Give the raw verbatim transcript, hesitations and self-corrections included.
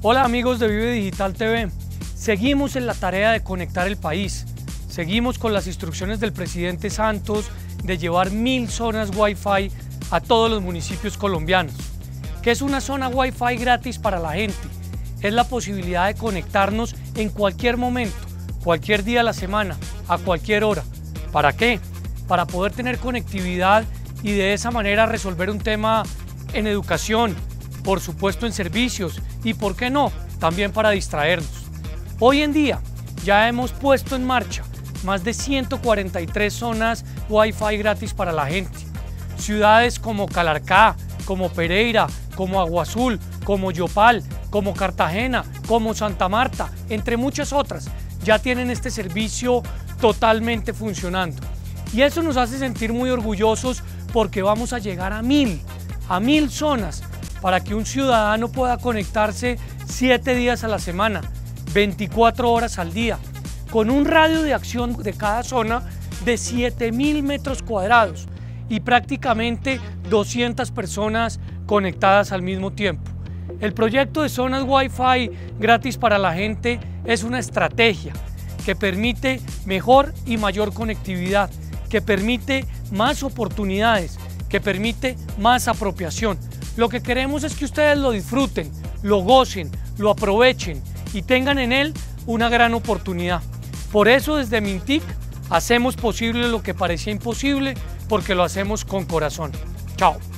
Hola amigos de Vive Digital T V, seguimos en la tarea de conectar el país, seguimos con las instrucciones del presidente Santos de llevar mil zonas Wi-Fi a todos los municipios colombianos. ¿Qué es una zona Wi-Fi gratis para la gente? Es la posibilidad de conectarnos en cualquier momento, cualquier día de la semana, a cualquier hora. ¿Para qué? Para poder tener conectividad y de esa manera resolver un tema en educación, por supuesto en servicios y, ¿por qué no?, también para distraernos. Hoy en día ya hemos puesto en marcha más de ciento cuarenta y tres zonas Wi-Fi gratis para la gente. Ciudades como Calarcá, como Pereira, como Agua Azul, como Yopal, como Cartagena, como Santa Marta, entre muchas otras, ya tienen este servicio totalmente funcionando. Y eso nos hace sentir muy orgullosos porque vamos a llegar a mil, a mil zonas para que un ciudadano pueda conectarse siete días a la semana, veinticuatro horas al día, con un radio de acción de cada zona de siete mil metros cuadrados y prácticamente doscientas personas conectadas al mismo tiempo. El proyecto de zonas Wi-Fi gratis para la gente es una estrategia que permite mejor y mayor conectividad, que permite más oportunidades, que permite más apropiación. Lo que queremos es que ustedes lo disfruten, lo gocen, lo aprovechen y tengan en él una gran oportunidad. Por eso desde Mintic hacemos posible lo que parecía imposible, porque lo hacemos con corazón. Chao.